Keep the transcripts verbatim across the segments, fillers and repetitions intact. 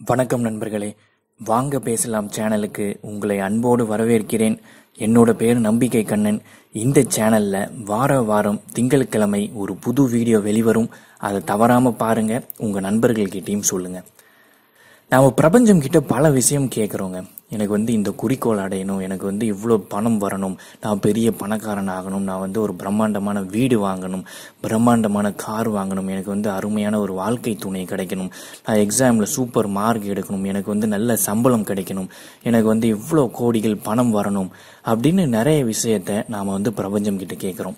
வணக்கம் நண்பர்களே, வாங்க பேசலாம் சேனலுக்கு உங்களை அன்போடு வரவேற்கிறேன். என்னோட பேர் நம்பிக்கை கண்ணன். இந்த சேனல்ல வார வாரம் திங்கட்கிழமை ஒரு புது வீடியோ வெளிவரும். அதை தவறாம பாருங்க, உங்க நண்பர்கள்கிட்டையும் சொல்லுங்க. நாம் பிரபஞ்சம் கிட்ட பல விஷயம் கேட்குறோங்க. எனக்கு வந்து இந்த குறிக்கோள் அடையணும், எனக்கு வந்து இவ்வளோ பணம் வரணும், நான் பெரிய பணக்காரன் ஆகணும், நான் வந்து ஒரு பிரம்மாண்டமான வீடு வாங்கணும், பிரம்மாண்டமான கார் வாங்கணும், எனக்கு வந்து அருமையான ஒரு வாழ்க்கை துணை கிடைக்கணும், நான் எக்ஸாமில் சூப்பர் மார்க் எடுக்கணும், எனக்கு வந்து நல்ல சம்பளம் கிடைக்கணும், எனக்கு வந்து இவ்வளோ கோடிகள் பணம் வரணும் அப்படின்னு நிறைய விஷயத்த நாம் வந்து பிரபஞ்சம் கிட்ட கேட்குறோம்.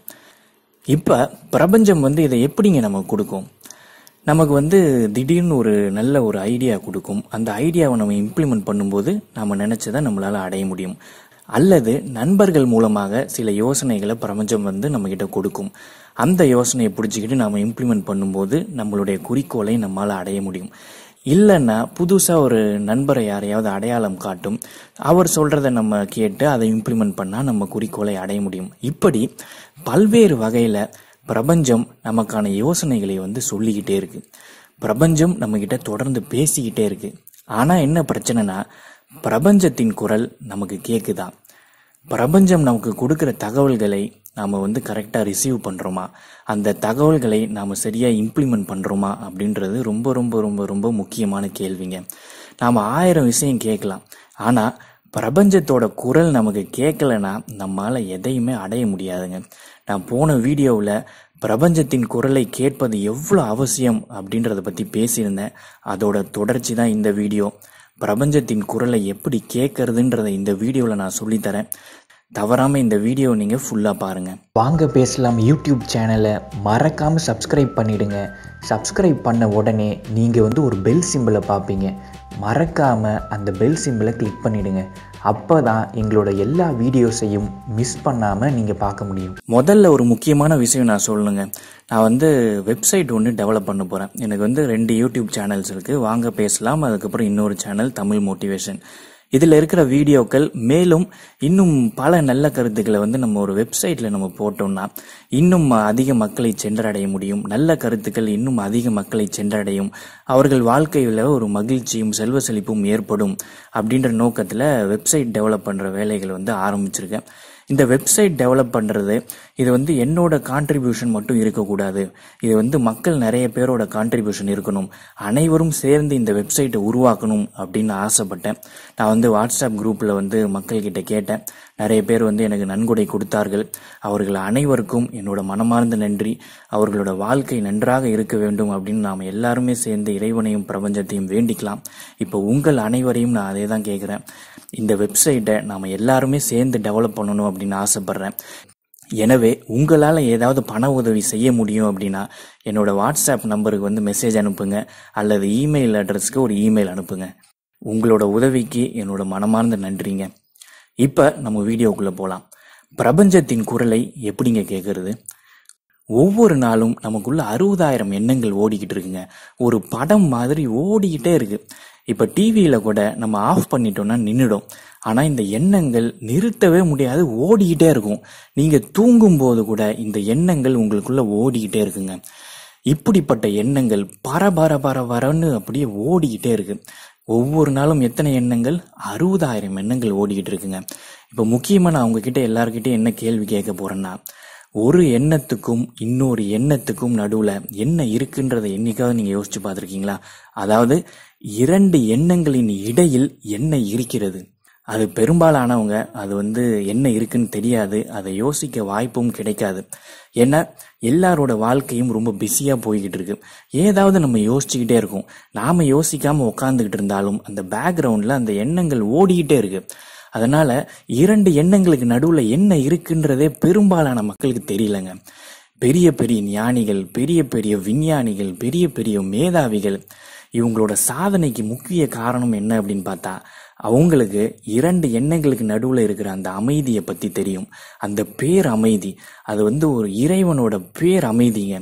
இப்போ பிரபஞ்சம் வந்து இதை எப்படிங்க நமக்கு கொடுக்கும்? நமக்கு வந்து திடீர்னு ஒரு நல்ல ஒரு ஐடியா கொடுக்கும். அந்த ஐடியாவை நம்ம இம்ப்ளிமெண்ட் பண்ணும்போது நம்ம நினைச்சதை நம்மளால அடைய முடியும். அல்லது நண்பர்கள் மூலமாக சில யோசனைகளை பிரபஞ்சம் வந்து நம்ம கிட்ட கொடுக்கும். அந்த யோசனையை பிடிச்சிக்கிட்டு நம்ம இம்ப்ளிமெண்ட் பண்ணும்போது நம்மளுடைய குறிக்கோளை நம்மளால அடைய முடியும். இல்லைன்னா புதுசாக ஒரு நண்பரை யாரையாவது அடையாளம் காட்டும். அவர் சொல்றதை நம்ம கேட்டு அதை இம்ப்ளிமெண்ட் பண்ணால் நம்ம குறிக்கோளை அடைய முடியும். இப்படி பல்வேறு வகையில் பிரபஞ்சம் நமக்கான யோசனைகளை வந்து சொல்லிக்கிட்டே இருக்கு. பிரபஞ்சம் நம்ம கிட்ட தொடர்ந்து பேசிக்கிட்டே இருக்கு. ஆனா என்ன பிரச்சனைனா, பிரபஞ்சத்தின் குரல் நமக்கு கேக்குதா? பிரபஞ்சம் நமக்கு கொடுக்கிற தகவல்களை நாம வந்து கரெக்டா ரிசீவ் பண்றோமா? அந்த தகவல்களை நாம சரியா இம்ப்ளிமெண்ட் பண்றோமா அப்படின்றது ரொம்ப ரொம்ப ரொம்ப ரொம்ப முக்கியமான கேள்விங்க. நாம ஆயிரம் விஷயம் கேட்கலாம், ஆனா பிரபஞ்சத்தோட குரல் நமக்கு கேட்கலன்னா நம்மால எதையுமே அடைய முடியாதுங்க. நான் போன வீடியோவில் பிரபஞ்சத்தின் குரலை கேட்பது எவ்வளோ அவசியம் அப்படின்றத பற்றி பேசியிருந்தேன். அதோட தொடர்ச்சி தான் இந்த வீடியோ. பிரபஞ்சத்தின் குரலை எப்படி கேட்கறதுன்றத இந்த வீடியோவில் நான் சொல்லித்தரேன். தவறாம இந்த வீடியோ நீங்க ஃபுல்லா பாருங்க. வாங்க பேசலாம் யூடியூப் சேனலை மறக்காம சப்ஸ்கிரைப் பண்ணிடுங்க. சப்ஸ்கிரைப் பண்ண உடனே நீங்க வந்து ஒரு பெல் சிம்பிளை பார்ப்பீங்க. மறக்காம அந்த பெல் சிம்பிளை கிளிக் பண்ணிடுங்க. அப்பதான் எங்களோட எல்லா வீடியோஸையும் மிஸ் பண்ணாம நீங்க பார்க்க முடியும். முதல்ல ஒரு முக்கியமான விஷயம் நான் சொல்லணுங்க. நான் வந்து வெப்சைட் ஒன்று டெவலப் பண்ண போறேன். எனக்கு வந்து ரெண்டு யூடியூப் சேனல்ஸ் இருக்கு. வாங்க பேசலாம், அதுக்கப்புறம் இன்னொரு சேனல் தமிழ் மோட்டிவேஷன். இதில் இருக்கிற வீடியோக்கள் மேலும் இன்னும் பல நல்ல கருத்துக்களை வந்து நம்ம ஒரு வெப்சைட்டில் நம்ம போட்டோம்னா இன்னும் அதிக மக்களை சென்றடைய முடியும். நல்ல கருத்துக்கள் இன்னும் அதிக மக்களை சென்றடையும். அவர்கள் வாழ்க்கையில் ஒரு மகிழ்ச்சியும் செல்வ செழிப்பும் ஏற்படும் அப்படின்ற நோக்கத்தில் வெப்சைட் டெவலப் பண்ணுற வேலைகள் வந்து ஆரம்பிச்சிருக்கேன். இந்த வெப்சைட் டெவலப் பண்ணுறது இது வந்து என்னோட கான்ட்ரிபியூஷன் மட்டும் இருக்கக்கூடாது. இது வந்து மக்கள் நிறைய பேரோட கான்ட்ரிபியூஷன் இருக்கணும். அனைவரும் சேர்ந்து இந்த வெப்சைட்டை உருவாக்கணும் அப்படின்னு ஆசைப்பட்டேன். நான் வந்து வாட்ஸ்அப் குரூப்பில் வந்து மக்கள்கிட்ட கேட்டேன். நிறைய பேர் வந்து எனக்கு நன்கொடை கொடுத்தார்கள். அவர்கள் அனைவருக்கும் என்னோட மனமார்ந்த நன்றி. அவர்களோட வாழ்க்கை நன்றாக இருக்க வேண்டும் அப்படின்னு நாம் எல்லாருமே சேர்ந்து இறைவனையும் பிரபஞ்சத்தையும் வேண்டிக்கலாம். இப்போ உங்கள் அனைவரையும் நான் அதே தான் கேட்குறேன். இந்த வெப்சைட்டை நாம் எல்லாருமே சேர்ந்து டெவலப் பண்ணணும் அப்படின்னு ஆசைப்படுறேன். எனவே உங்களால் ஏதாவது பண உதவி செய்ய முடியும் அப்படின்னா என்னோட வாட்ஸ்அப் நம்பருக்கு வந்து மெசேஜ் அனுப்புங்க, அல்லது இமெயில் அட்ரஸ்க்கு ஒரு இமெயில் அனுப்புங்க. உங்களோட உதவிக்கு என்னோட மனமார்ந்த நன்றிங்க. இப்போ நம்ம வீடியோக்குள்ளே போகலாம். பிரபஞ்சத்தின் குரலை எப்படிங்க கேட்கறது? ஒவ்வொரு நாளும் நமக்குள்ள அறுபதாயிரம் எண்ணங்கள் ஓடிக்கிட்டு இருக்குங்க. ஒரு படம் மாதிரி ஓடிக்கிட்டே இருக்கு. இப்போ டிவியில் கூட நம்ம ஆஃப் பண்ணிட்டோம்னா நின்றுடும். ஆனால் இந்த எண்ணங்கள் நிறுத்தவே முடியாது, ஓடிக்கிட்டே இருக்கும். நீங்கள் தூங்கும் போது கூட இந்த எண்ணங்கள் உங்களுக்குள்ள ஓடிக்கிட்டே இருக்குங்க. இப்படிப்பட்ட எண்ணங்கள் பரபர பரபரன்னு அப்படியே ஓடிக்கிட்டே இருக்கு. ஒவ்வொரு நாளும் எத்தனை எண்ணங்கள்? அறுபதாயிரம் எண்ணங்கள் ஓடிக்கிட்டு இருக்குங்க. இப்போ முக்கியமாக நான் உங்ககிட்ட எல்லார்கிட்டையும் என்ன கேள்வி கேட்க போறேன்னா, ஒரு எண்ணத்துக்கும் இன்னொரு எண்ணத்துக்கும் நடுவில் என்ன இருக்குன்றதை என்னைக்காவது நீங்கள் யோசிச்சு பார்த்துருக்கீங்களா? அதாவது இரண்டு எண்ணங்களின் இடையில் என்ன இருக்கிறது? அது பெரும்பாலானவங்க அது வந்து என்ன இருக்குன்னு தெரியாது, அதை யோசிக்க வாய்ப்பும் கிடைக்காது. ஏன்னா எல்லாரோட வாழ்க்கையும் ரொம்ப பிஸியா போய்கிட்டு இருக்கு. ஏதாவது நம்ம யோசிச்சுக்கிட்டே இருக்கோம். நாம யோசிக்காம உட்காந்துக்கிட்டு இருந்தாலும் அந்த பேக்ரவுண்ட்ல அந்த எண்ணங்கள் ஓடிக்கிட்டே இருக்கு. அதனால இரண்டு எண்ணங்களுக்கு நடுவுல என்ன இருக்குன்றதே பெரும்பாலான மக்களுக்கு தெரியலங்க. பெரிய பெரிய ஞானிகள், பெரிய பெரிய விஞ்ஞானிகள், பெரிய பெரிய மேதாவிகள், இவங்களோட சாதனைக்கு முக்கிய காரணம் என்ன அப்படின்னு பார்த்தா, அவங்களுக்கு இரண்டு எண்ணங்களுக்கு நடுவில் இருக்கிற அந்த அமைதியை பற்றி தெரியும். அந்த பேர் அமைதி, அது வந்து ஒரு இறைவனோட பேர் அமைதிங்க.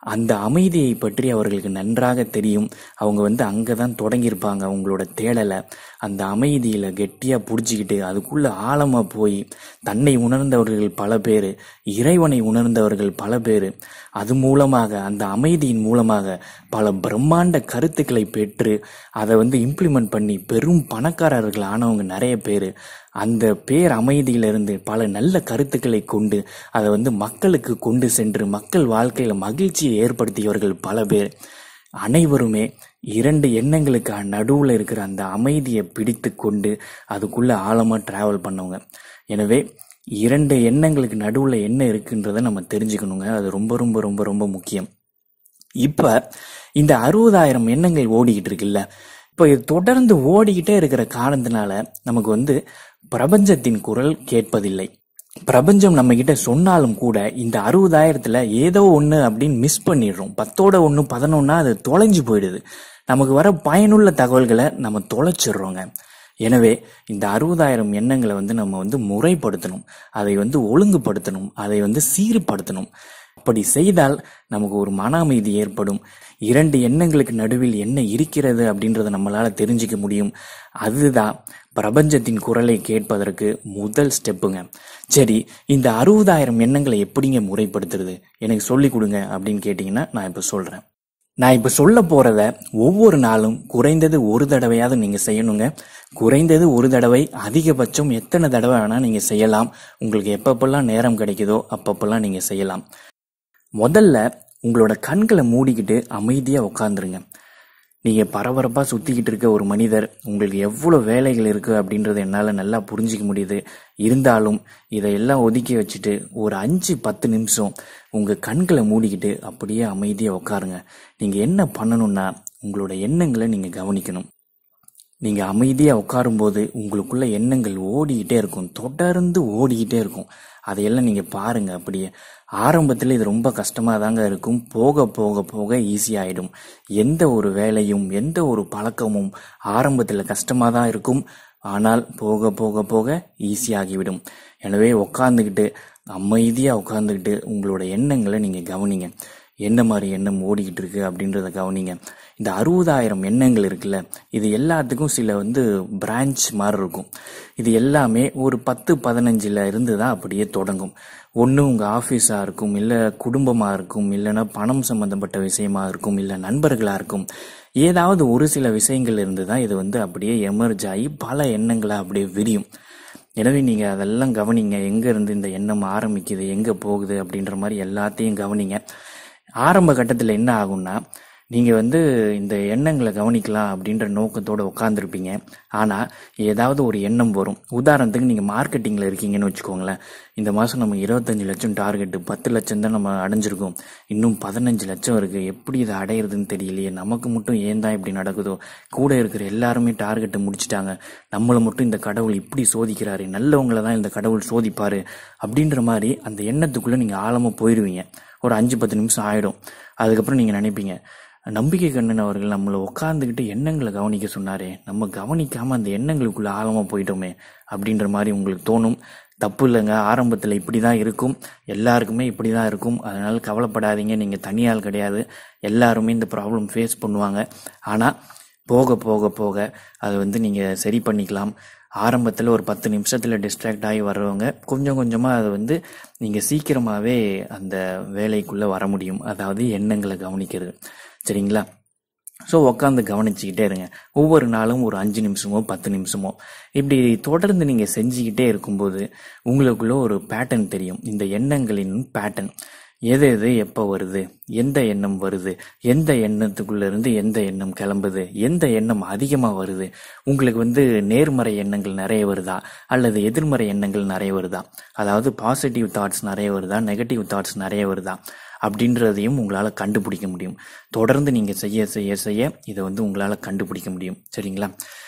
அந்த அமைதியை பற்றி அவர்களுக்கு நன்றாக தெரியும். அவங்க வந்து அங்கே தான் தொடங்கியிருப்பாங்க அவங்களோட தேடலை. அந்த அமைதியில் கெட்டியாக பிடிச்சிக்கிட்டு அதுக்குள்ளே ஆழமாக போய் தன்னை உணர்ந்தவர்கள் பல பேர், இறைவனை உணர்ந்தவர்கள் பல பேர். அது மூலமாக, அந்த அமைதியின் மூலமாக பல பிரம்மாண்ட கருத்துக்களை பெற்று அதை வந்து இம்ப்ளிமெண்ட் பண்ணி பெரும் பணக்காரர்கள் ஆனவங்க நிறைய பேர். அந்த பேர் அமைதியிலிருந்து பல நல்ல கருத்துக்களை கொண்டு அதை வந்து மக்களுக்கு கொண்டு சென்று மக்கள் வாழ்க்கையில் மகிழ்ச்சியை ஏற்படுத்தியவர்கள் பல பேர். அனைவருமே இரண்டு எண்ணங்களுக்கு நடுவில் இருக்கிற அந்த அமைதியை பிடித்து கொண்டு அதுக்குள்ளே ஆழமாக ட்ராவல் பண்ணவங்க. எனவே இரண்டு எண்ணங்களுக்கு நடுவில் என்ன இருக்குன்றதை நம்ம தெரிஞ்சுக்கணுங்க. அது ரொம்ப ரொம்ப ரொம்ப ரொம்ப முக்கியம். இப்போ இந்த அறுபதாயிரம் எண்ணங்கள் ஓடிக்கிட்டு இருக்குல்ல, இப்போ இது தொடர்ந்து ஓடிக்கிட்டே இருக்கிற காரணத்தினால நமக்கு வந்து பிரபஞ்சத்தின் குரல் கேட்பதில்லை. பிரபஞ்சம் நம்ம கிட்ட சொன்னாலும் கூட இந்த அறுபதாயிரத்துல ஏதோ ஒன்று அப்படின்னு மிஸ் பண்ணிடுறோம். பத்தோட ஒன்று பதினொன்னா அது தொலைஞ்சு போயிடுது. நமக்கு வர பயனுள்ள தகவல்களை நம்ம தொலைச்சிடுறோங்க. எனவே இந்த அறுபதாயிரம் எண்ணங்களை வந்து நம்ம வந்து முறைப்படுத்தணும், அதை வந்து ஒழுங்குபடுத்தணும், அதை வந்து சீர்படுத்தணும். அப்படி செய்தால் நமக்கு ஒரு மன அமைதி ஏற்படும். இரண்டு எண்ணங்களுக்கு நடுவில் என்ன இருக்கிறது அப்படின்றத நம்மளால தெரிஞ்சிக்க முடியும். அதுதான் பிரபஞ்சத்தின் குரலை கேட்பதற்கு முதல் ஸ்டெப்புங்க. சரி, இந்த அறுபதாயிரம் எண்ணங்களை எப்படிங்க முறைப்படுத்துறது, எனக்கு சொல்லி கொடுங்க அப்படின்னு கேட்டிங்கன்னா நான் இப்போ சொல்கிறேன். நான் இப்போ சொல்ல போகிறத ஒவ்வொரு நாளும் குறைந்தது ஒரு தடவையாவது நீங்கள் செய்யணுங்க. குறைந்தது ஒரு தடவை, அதிகபட்சம் எத்தனை தடவை வேணால் நீங்கள் செய்யலாம். உங்களுக்கு எப்பப்பெல்லாம் நேரம் கிடைக்குதோ அப்பப்பெல்லாம் நீங்கள் செய்யலாம். முதல்ல உங்களோட கண்களை மூடிக்கிட்டு அமைதியாக உட்காந்துருங்க. நீங்கள் பரபரப்பாக சுற்றிக்கிட்டு இருக்க ஒரு மனிதர், உங்களுக்கு எவ்வளோ வேலைகள் இருக்குது அப்படின்றத என்னால் நல்லா புரிஞ்சிக்க முடியுது. இருந்தாலும் இதையெல்லாம் ஒதுக்கி வச்சுட்டு ஒரு அஞ்சு பத்து நிமிஷம் உங்கள் கண்களை மூடிக்கிட்டு அப்படியே அமைதியாக உட்காருங்க. நீங்கள் என்ன பண்ணணும்னா உங்களோட எண்ணங்களை நீங்கள் கவனிக்கணும். நீங்கள் அமைதியாக உட்காரும்போது உங்களுக்குள்ள எண்ணங்கள் ஓடிக்கிட்டே இருக்கும், தொடர்ந்து ஓடிக்கிட்டே இருக்கும். அதையெல்லாம் நீங்கள் பாருங்கள். அப்படியே ஆரம்பத்தில் இது ரொம்ப கஷ்டமாக தாங்க இருக்கும். போக போக போக ஈஸியாகிடும். எந்த ஒரு வேலையும் எந்த ஒரு பழக்கமும் ஆரம்பத்தில் கஷ்டமாக தான் இருக்கும், ஆனால் போக போக போக ஈஸியாகிவிடும். எனவே உட்காந்துக்கிட்டு அமைதியாக உட்காந்துக்கிட்டு உங்களோட எண்ணங்களை நீங்கள் கவனிங்க. என்ன மாதிரி எண்ணம் ஓடிக்கிட்டு இருக்கு அப்படின்றத கவனிங்க. இந்த அறுபதாயிரம் எண்ணங்கள் இருக்குல்ல, இது எல்லாத்துக்கும் சில வந்து பிரான்ச் மாதிரி இருக்கும். இது எல்லாமே ஒரு பத்து பதினஞ்சுல இருந்து தான் அப்படியே தொடங்கும். ஒன்று உங்கள் ஆஃபீஸாக இருக்கும், இல்லை குடும்பமாக இருக்கும், இல்லைன்னா பணம் சம்மந்தப்பட்ட விஷயமா இருக்கும், இல்லை நண்பர்களாக இருக்கும். ஏதாவது ஒரு சில விஷயங்கள் இருந்து தான் இது வந்து அப்படியே எமர்ஜ் ஆகி பல எண்ணங்களை அப்படியே விரியும். எனவே நீங்கள் அதெல்லாம் கவனிங்க. எங்கேருந்து இந்த எண்ணம் ஆரம்பிக்குது, எங்கே போகுது அப்படின்ற மாதிரி எல்லாத்தையும் கவனிங்க. ஆரம்ப கட்டத்தில் என்ன ஆகும்னா, நீங்கள் வந்து இந்த எண்ணங்களை கவனிக்கலாம் அப்படின்ற நோக்கத்தோடு உட்காந்துருப்பீங்க. ஆனால் ஏதாவது ஒரு எண்ணம் வரும். உதாரணத்துக்கு நீங்கள் மார்க்கெட்டிங்கில் இருக்கீங்கன்னு வச்சுக்கோங்களேன். இந்த மாதம் நம்ம இருபத்தஞ்சி லட்சம் டார்கெட்டு, பத்து லட்சம் தான் நம்ம அடைஞ்சிருக்கோம், இன்னும் பதினஞ்சு லட்சம் இருக்குது, எப்படி இதை அடையிறதுன்னு தெரியலையே, நமக்கு மட்டும் ஏன் தான் இப்படி நடக்குதோ, கூட இருக்கிற எல்லாருமே டார்கெட்டை முடிச்சிட்டாங்க, நம்மளை மட்டும் இந்த கடவுள் இப்படி சோதிக்கிறாரு, நல்லவங்களை தான் இந்த கடவுள் சோதிப்பார் அப்படின்ற மாதிரி அந்த எண்ணத்துக்குள்ளே நீங்கள் ஆழமாக போயிடுவீங்க. ஒரு அஞ்சு பத்து நிமிஷம் ஆகிடும். அதுக்கப்புறம் நீங்கள் நினைப்பீங்க, நம்பிக்கை கண்ணன் அவர்கள் நம்மளை உட்காந்துக்கிட்டு எண்ணங்களை கவனிக்க சொன்னாரே, நம்ம கவனிக்காமல் அந்த எண்ணங்களுக்குள்ளே ஆழமாக போயிட்டோமே அப்படின்ற மாதிரி உங்களுக்கு தோணும். தப்பு இல்லைங்க, ஆரம்பத்தில் இப்படி தான் இருக்கும், எல்லாருக்குமே இப்படி தான் இருக்கும். அதனால் கவலைப்படாதீங்க, நீங்கள் தனியால் கிடையாது, எல்லாருமே இந்த ப்ராப்ளம் ஃபேஸ் பண்ணுவாங்க. ஆனால் போக போக போக அதை வந்து நீங்கள் சரி பண்ணிக்கலாம். ஆரம்பத்தில் ஒரு பத்து நிமிஷத்தில் டிஸ்ட்ராக்ட் ஆகி வர்றவங்க கொஞ்சம் கொஞ்சமாக அதை வந்து நீங்கள் சீக்கிரமாகவே அந்த வேலைக்குள்ளே வர முடியும். அதாவது எண்ணங்களை கவனிக்கிறது. சரிங்களா? ஸோ உட்காந்து கவனிச்சுக்கிட்டே இருங்க. ஒவ்வொரு நாளும் ஒரு அஞ்சு நிமிஷமோ பத்து நிமிஷமோ இப்படி தொடர்ந்து நீங்கள் செஞ்சுக்கிட்டே இருக்கும்போது உங்களுக்குள்ள ஒரு பேட்டர்ன் தெரியும். இந்த எண்ணங்களின் பேட்டர்ன், எது எது எப்போ வருது, எந்த எண்ணம் வருது, எந்த எண்ணத்துக்குள்ளேருந்து எந்த எண்ணம் கிளம்புது, எந்த எண்ணம் அதிகமாக வருது, உங்களுக்கு வந்து நேர்மறை எண்ணங்கள் நிறைய வருதா அல்லது எதிர்மறை எண்ணங்கள் நிறைய வருதா, அதாவது பாசிட்டிவ் தாட்ஸ் நிறைய வருதா நெகட்டிவ் தாட்ஸ் நிறைய வருதா அப்படின்றதையும் உங்களால் கண்டுபிடிக்க முடியும். தொடர்ந்து நீங்கள் செய்ய செய்ய செய்ய இதை வந்து உங்களால் கண்டுபிடிக்க முடியும். சரிங்களா?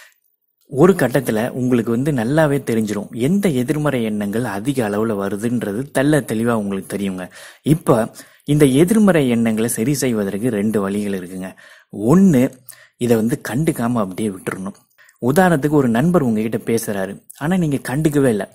ஒரு கட்டத்தில் உங்களுக்கு வந்து நல்லாவே தெரிஞ்சிடும் எந்த எதிர்மறை எண்ணங்கள் அதிக அளவில் வருதுன்றது தெல்ல தெளிவாக உங்களுக்கு தெரியுங்க. இப்போ இந்த எதிர்மறை எண்ணங்களை சரி செய்வதற்கு ரெண்டு வழிகள் இருக்குங்க. ஒன்று, இதை வந்து கண்டுக்காமல் அப்படியே விட்டுறணும். உதாரணத்துக்கு ஒரு நண்பர் உங்ககிட்ட பேசுகிறாரு, ஆனால் நீங்கள் கண்டுக்கவே இல்லை.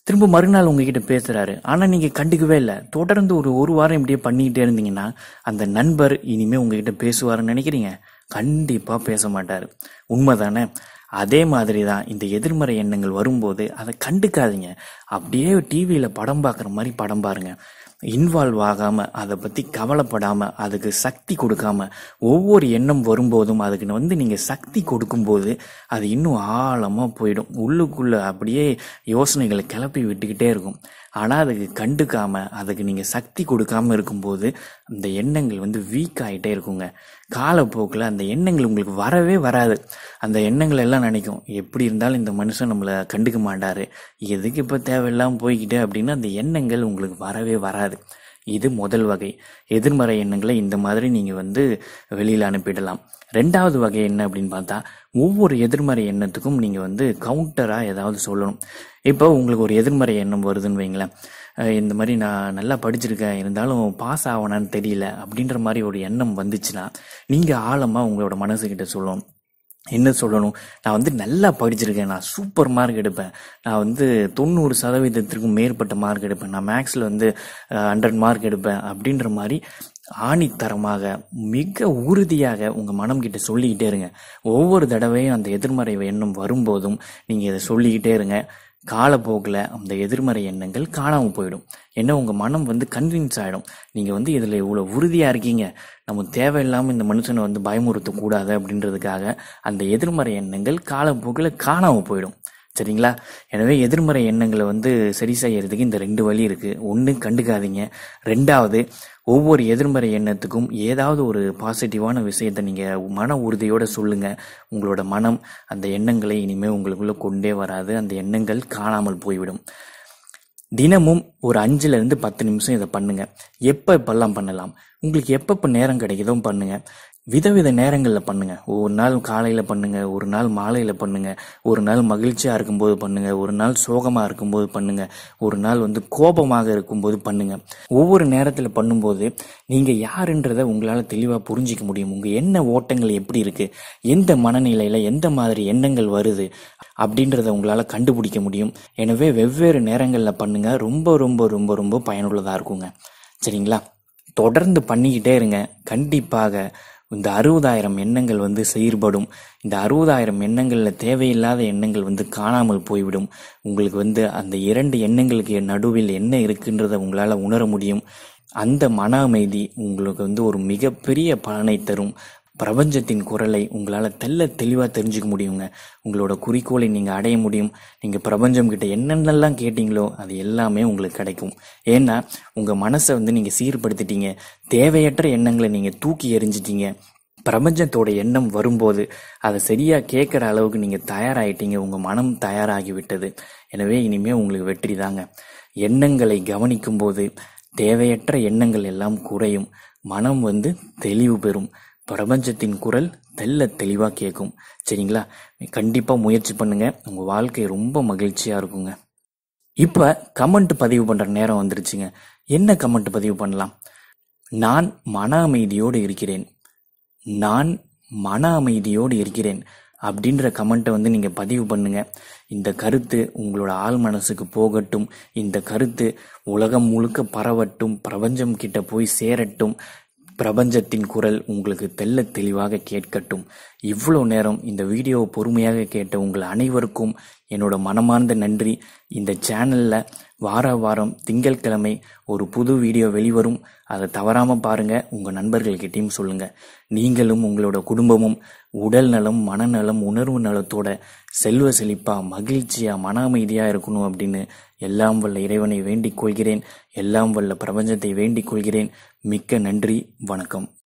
திரும்ப மறுநாள் உங்ககிட்ட பேசுறாரு, ஆனா நீங்க கண்டுக்கவே இல்லை. தொடர்ந்து ஒரு ஒரு வாரம் இப்படியே பண்ணிக்கிட்டே இருந்தீங்கன்னா அந்த நண்பர் இனிமே உங்ககிட்ட பேசுவாருன்னு நினைக்கிறீங்க? கண்டிப்பா பேச மாட்டாரு. உண்மைதானே? அதே மாதிரி தான் இந்த எதிர்மறை எண்ணங்கள் வரும்போது அதை கண்டுக்காதீங்க. அப்படியே டிவியில படம் பார்க்குற மாதிரி படம் பாருங்க. இன்வால்வ் ஆகாம, அதை பத்தி கவலைப்படாம, அதுக்கு சக்தி கொடுக்காம, ஒவ்வொரு எண்ணம் வரும்போதும் அதுக்கு வந்து நீங்க சக்தி கொடுக்கும்போது அது இன்னும் ஆழமா போயிடும். உள்ளுக்குள்ள அப்படியே யோசனைகளை கிளப்பி விட்டுக்கிட்டே இருக்கும். ஆனா அதுக்கு கண்டுக்காம, அதுக்கு நீங்க சக்தி கொடுக்காம இருக்கும்போது அந்த எண்ணங்கள் வந்து வீக் ஆகிட்டே இருக்குங்க. காலப்போக்கில் அந்த எண்ணங்கள் உங்களுக்கு வரவே வராது. அந்த எண்ணங்கள் எல்லாம் நினைக்கும், எப்படி இருந்தாலும் இந்த மனுஷன் நம்மளை கண்டுக்க மாட்டாரு, எதுக்கு இப்போ தேவையில்லாமல் போய்கிட்டே அப்படின்னு அந்த எண்ணங்கள் உங்களுக்கு வரவே வராது. இது முதல் வகை. எதிர்மறை எண்ணங்களை இந்த மாதிரி நீங்கள் வந்து வெளியில் அனுப்பிடலாம். ரெண்டாவது வகை என்ன அப்படின்னு பார்த்தா, ஒவ்வொரு எதிர்மறை எண்ணத்துக்கும் நீங்கள் வந்து கவுண்டராக ஏதாவது சொல்லணும். இப்போ உங்களுக்கு ஒரு எதிர்மறை எண்ணம் வருதுன்னு வைங்களேன், இந்த மாதிரி நான் நல்லா படிச்சிருக்கேன், இருந்தாலும் பாஸ் ஆகணான்னு தெரியல அப்படின்ற மாதிரி ஒரு எண்ணம் வந்துச்சுன்னா நீங்கள் ஆழமாக உங்களோட மனசுக்கிட்ட சொல்லணும். என்ன சொல்லணும்? நான் வந்து நல்லா படிச்சிருக்கேன், நான் சூப்பர் மார்க் எடுப்பேன், நான் வந்து தொண்ணூறு சதவீதத்திற்கும் மேற்பட்ட மார்க் எடுப்பேன், நான் மேக்ஸில் வந்து ஹண்ட்ரட் மார்க் எடுப்பேன் அப்படின்ற மாதிரி ஆணித்தரமாக மிக உறுதியாக உங்கள் மனம் கிட்ட சொல்லிக்கிட்டே இருங்க. ஒவ்வொரு தடவையும் அந்த எதிர்மறை எண்ணம் வரும்போதும் நீங்கள் இதை சொல்லிக்கிட்டே இருங்க. காலப்போக்கில் அந்த எதிர்மறை எண்ணங்கள் காணாமல் போயிடும். ஏன்னா உங்கள் மனம் வந்து கன்வின்ஸ் ஆகிடும், நீங்கள் வந்து இதில் இவ்வளோ உறுதியாக இருக்கீங்க, நம்ம தேவையில்லாமல் இந்த மனுஷனை வந்து பயமுறுத்தக்கூடாது அப்படின்றதுக்காக அந்த எதிர்மறை எண்ணங்கள் காலப்போக்கில் காணாமல் போயிடும். சரிங்களா? எனவே எதிர்மறை எண்ணங்களை வந்து சரி செய்யறதுக்கு இந்த ரெண்டு வழி இருக்குது. ஒன்று, கண்டுக்காதீங்க. ரெண்டாவது, ஒவ்வொரு எதிர்மறை எண்ணத்துக்கும் ஏதாவது ஒரு பாசிட்டிவான விஷயத்தை நீங்கள் மன உறுதியோடு சொல்லுங்கள். உங்களோட மனம் அந்த எண்ணங்களை இனிமேல் உங்களுக்குள்ளே கொண்டே வராது, அந்த எண்ணங்கள் காணாமல் போய்விடும். தினமும் ஒரு அஞ்சுலேருந்து பத்து நிமிஷம் இதை பண்ணுங்கள். எப்போ எப்பெல்லாம் பண்ணலாம், உங்களுக்கு எப்பப்போ நேரம் கிடைக்குதோ பண்ணுங்கள். விதவித நேரங்களில் பண்ணுங்கள். ஒரு நாள் காலையில் பண்ணுங்கள், ஒரு நாள் மாலையில் பண்ணுங்கள், ஒரு நாள் மகிழ்ச்சியாக இருக்கும்போது பண்ணுங்கள், ஒரு நாள் சோகமாக இருக்கும்போது பண்ணுங்கள், ஒரு நாள் வந்து கோபமாக இருக்கும்போது பண்ணுங்கள். ஒவ்வொரு நேரத்தில் பண்ணும்போது நீங்கள் யாருன்றதை உங்களால் தெளிவாக புரிஞ்சிக்க முடியும். உங்கள் எண்ண ஓட்டங்கள் எப்படி இருக்குது, எந்த மனநிலையில் எந்த மாதிரி எண்ணங்கள் வருது அப்படின்றத உங்களால் கண்டுபிடிக்க முடியும். எனவே வெவ்வேறு நேரங்களில் பண்ணுங்கள். ரொம்ப ரொம்ப ரொம்ப ரொம்ப பயனுள்ளதாக இருக்குங்க. சரிங்களா? தொடர்ந்து பண்ணிக்கிட்டே இருங்க. கண்டிப்பாக இந்த அறுபதாயிரம் எண்ணங்கள் வந்து செயல்படும். இந்த அறுபதாயிரம் எண்ணங்களில் தேவையில்லாத எண்ணங்கள் வந்து காணாமல் போய்விடும். உங்களுக்கு வந்து அந்த இரண்டு எண்ணங்களுக்கு நடுவில் என்ன இருக்குன்றதை உங்களால் உணர முடியும். அந்த மன அமைதி உங்களுக்கு வந்து ஒரு மிகப்பெரிய பலனை தரும். பிரபஞ்சத்தின் குரலை உங்களால் தெல்ல தெளிவாக தெரிஞ்சுக்க முடியுங்க. உங்களோட குறிக்கோளை நீங்கள் அடைய முடியும். நீங்கள் பிரபஞ்சம் கிட்ட என்னென்னலாம் கேட்டீங்களோ அது எல்லாமே உங்களுக்கு கிடைக்கும். ஏன்னா உங்கள் மனசை வந்து நீங்கள் சீர்படுத்திட்டீங்க. தேவையற்ற எண்ணங்களை நீங்கள் தூக்கி எறிஞ்சிட்டீங்க. பிரபஞ்சத்தோட எண்ணம் வரும்போது அதை சரியாக கேட்குற அளவுக்கு நீங்கள் தயாராகிட்டீங்க. உங்கள் மனம் தயாராகிவிட்டது. எனவே இனிமேல் உங்களுக்கு வெற்றி தாங்க. எண்ணங்களை கவனிக்கும் போது தேவையற்ற எண்ணங்கள் எல்லாம் குறையும். மனம் வந்து தெளிவு பெறும். பிரபஞ்சத்தின் குரல் தெல்ல தெளிவாக கேட்கும். சரிங்களா? கண்டிப்பாக முயற்சி பண்ணுங்க. உங்கள் வாழ்க்கை ரொம்ப மகிழ்ச்சியாக இருக்குங்க. இப்போ கமெண்ட் பதிவு பண்ணுற நேரம் வந்துருச்சுங்க. என்ன கமெண்ட் பதிவு பண்ணலாம்? நான் மன அமைதியோடு இருக்கிறேன், நான் மன அமைதியோடு இருக்கிறேன் அப்படின்ற கமெண்ட்டை வந்து நீங்கள் பதிவு பண்ணுங்க. இந்த கருத்து உங்களோட ஆள் மனசுக்கு போகட்டும். இந்த கருத்து உலகம் முழுக்க பரவட்டும். பிரபஞ்சம் கிட்ட போய் சேரட்டும். பிரபஞ்சத்தின் குரல் உங்களுக்கு தெல்ல தெளிவாக கேட்கட்டும். இவ்வளோ நேரம் இந்த வீடியோவை பொறுமையாக கேட்ட உங்கள் அனைவருக்கும் என்னோட மனமார்ந்த நன்றி. இந்த சேனலில் வார வாரம் திங்கட்கிழமை ஒரு புது வீடியோ வெளிவரும். அதை தவறாமல் பாருங்கள். உங்கள் நண்பர்கள்கிட்டையும் சொல்லுங்கள். நீங்களும் உங்களோட குடும்பமும் உடல் நலம், மனநலம், உணர்வு நலத்தோட செல்வ செழிப்பாக மகிழ்ச்சியாக மன அமைதியாக இருக்கணும் அப்படின்னு எல்லாம் வல்ல இறைவனை வேண்டிக் கொள்கிறேன். எல்லாம் வல்ல பிரபஞ்சத்தை வேண்டிக் கொள்கிறேன். மிக்க நன்றி. வணக்கம்.